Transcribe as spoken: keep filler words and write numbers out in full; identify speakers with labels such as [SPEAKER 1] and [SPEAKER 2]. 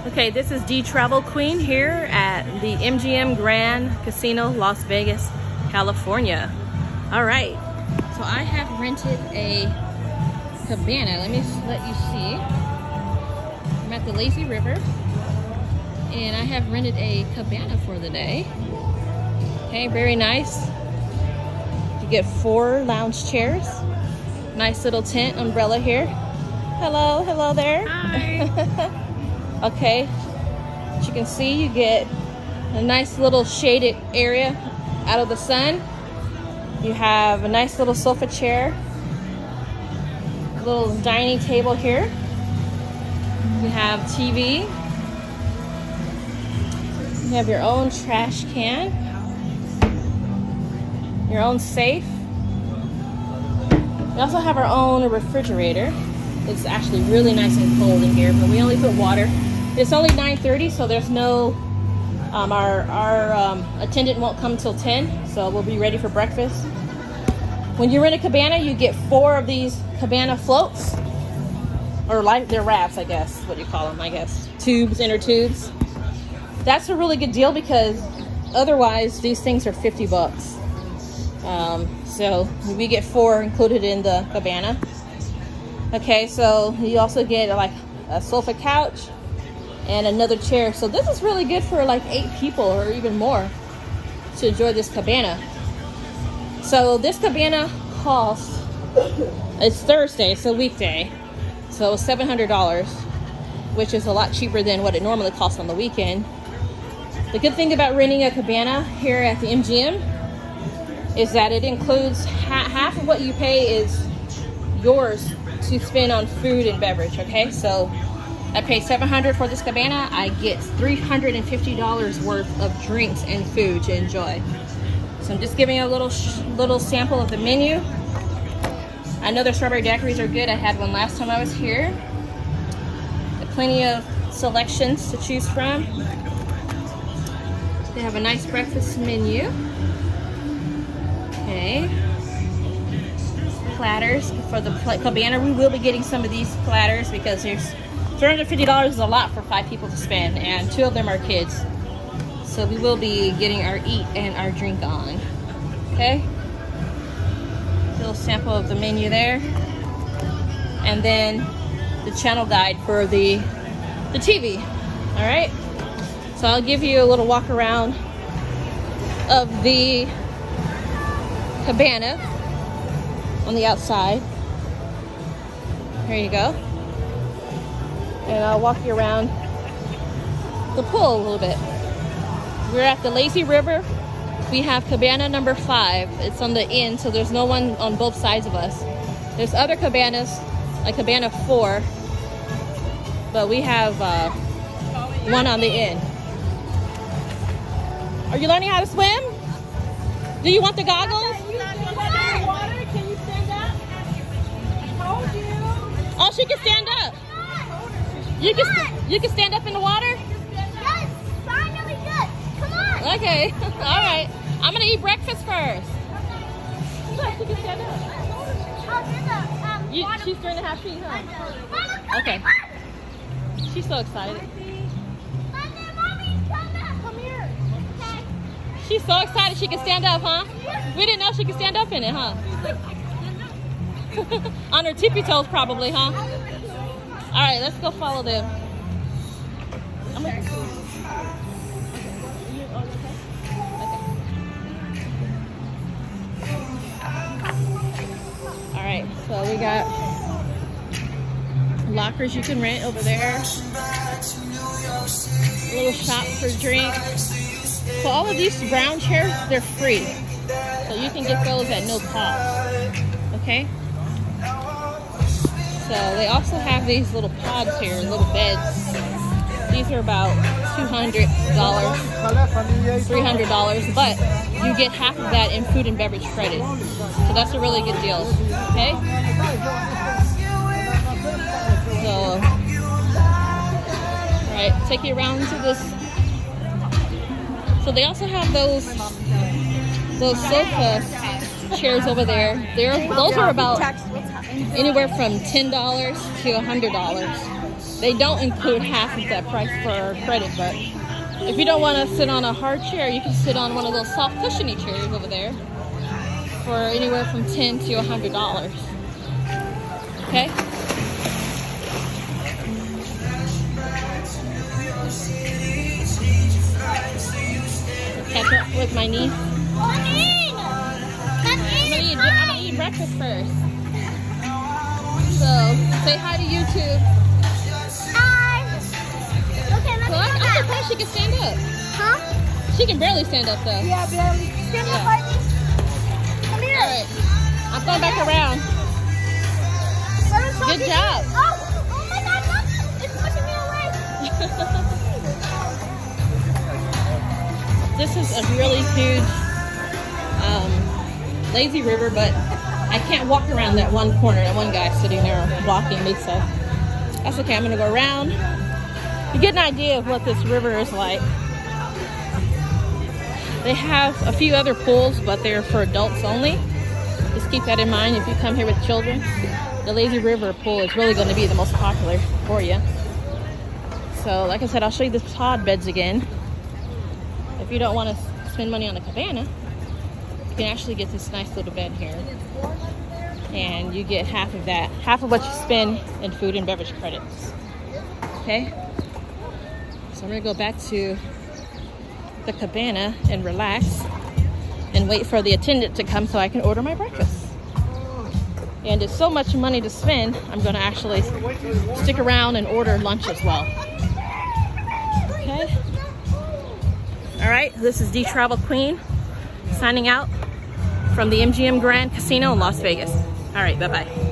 [SPEAKER 1] Okay, this is D Travel Queen here at the M G M Grand Casino, Las Vegas, California. All right, so I have rented a cabana. Let me let you see. I'm at the Lazy River, and I have rented a cabana for the day. Okay, very nice. You get four lounge chairs. Nice little tent, umbrella here. Hello, hello there.
[SPEAKER 2] Hi.
[SPEAKER 1] Okay, as you can see, you get a nice little shaded area out of the sun. You have a nice little sofa chair, a little dining table here. You have T V. You have your own trash can, your own safe. We also have our own refrigerator. It's actually really nice and cold in here, but we only put water. It's only nine thirty, so there's no, um, our, our um, attendant won't come till ten, so we'll be ready for breakfast. When you rent a cabana, you get four of these cabana floats, or like they're wraps, I guess, what do you call them, I guess. Tubes, inner tubes. That's a really good deal because otherwise these things are fifty bucks. Um, so we get four included in the cabana. Okay, so you also get like a sofa couch and another chair. So this is really good for like eight people or even more to enjoy this cabana. So this cabana costs, it's Thursday, it's a weekday, so seven hundred dollars, which is a lot cheaper than what it normally costs on the weekend. The good thing about renting a cabana here at the M G M is that it includes ha half of what you pay is yours to spend on food and beverage. Okay, so I pay seven hundred dollars for this cabana. I get three hundred fifty dollars worth of drinks and food to enjoy. So I'm just giving you a little little sample of the menu. I know the strawberry daiquiris are good. I had one last time I was here. Plenty of selections to choose from. They have a nice breakfast menu. Okay. Platters for the cabana. We will be getting some of these platters because there's three hundred fifty dollars is a lot for five people to spend, and two of them are kids. So we will be getting our eat and our drink on. Okay. Little sample of the menu there, and then the channel guide for the the T V. All right. So I'll give you a little walk around of the cabana on the outside. Here you go. And I'll walk you around the pool a little bit. We're at the Lazy River. We have cabana number five. It's on the end, so there's no one on both sides of us. There's other cabanas, like cabana four, but we have uh, one on the end. Are you learning how to swim? Do you want the goggles? Oh, she can stand up. You can you can stand up in the water?
[SPEAKER 3] Yes, finally good. Come on.
[SPEAKER 1] Okay. All right. I'm gonna eat breakfast first. Look, she can stand up.
[SPEAKER 3] Oh, in the, um,
[SPEAKER 1] You,
[SPEAKER 3] water.
[SPEAKER 1] she's throwing the half feet, huh?
[SPEAKER 3] Mama, come
[SPEAKER 1] Okay.
[SPEAKER 3] here.
[SPEAKER 1] She's so excited.
[SPEAKER 3] Mother, Mommy, come back. Come here. Okay.
[SPEAKER 1] She's so excited she can stand up, huh? We didn't know she could stand up in it, huh? On her tippy toes, probably, huh? All right, let's go follow them. I'm gonna... All right, so we got lockers you can rent over there. A little shop for drinks. So all of these brown chairs, they're free. So you can get those at no cost. Okay? So they also have these little pods here, little beds. These are about two hundred dollars, three hundred dollars, but you get half of that in food and beverage credit. So that's a really good deal, okay? So, all right, take you around to this. So they also have those, those sofa chairs over there. They're, those are about anywhere from ten dollars to a hundred dollars. they don't include half of that price for credit, but if you don't want to sit on a hard chair, you can sit on one of those soft cushiony chairs over there for anywhere from ten to a hundred dollars. Okay. Catch up with my niece.
[SPEAKER 3] Come in! Come
[SPEAKER 1] I'm
[SPEAKER 3] in!
[SPEAKER 1] gonna eat, I'm gonna eat breakfast first. So say hi to YouTube.
[SPEAKER 3] Hi! Okay, let
[SPEAKER 1] So
[SPEAKER 3] me
[SPEAKER 1] I,
[SPEAKER 3] go
[SPEAKER 1] I'm
[SPEAKER 3] back.
[SPEAKER 1] surprised she can stand up.
[SPEAKER 3] Huh?
[SPEAKER 1] She can barely stand up though.
[SPEAKER 3] Yeah, barely. Stand up,
[SPEAKER 1] Yeah.
[SPEAKER 3] Barney. Come here.
[SPEAKER 1] All right, I'm going back around.
[SPEAKER 3] Let us talk
[SPEAKER 1] Good
[SPEAKER 3] to
[SPEAKER 1] job.
[SPEAKER 3] you. Oh, oh my God, look! It's pushing me away.
[SPEAKER 1] This is a really huge um, lazy river, but I can't walk around that one corner. That one guy sitting there blocking me, so that's okay. I'm gonna go around. You get an idea of what this river is like. They have a few other pools, but they're for adults only. Just keep that in mind if you come here with children. The lazy river pool is really going to be the most popular for you. So like I said, I'll show you the pod beds again. If you don't want to spend money on a cabana, you can actually get this nice little bed here. And you get half of that, half of what you spend in food and beverage credits. Okay? So I'm going to go back to the cabana and relax and wait for the attendant to come so I can order my breakfast. And it's so much money to spend, I'm going to actually stick around and order lunch as well. Okay? All right, this is D Travel Queen signing out from the M G M Grand Casino in Las Vegas. All right, bye-bye.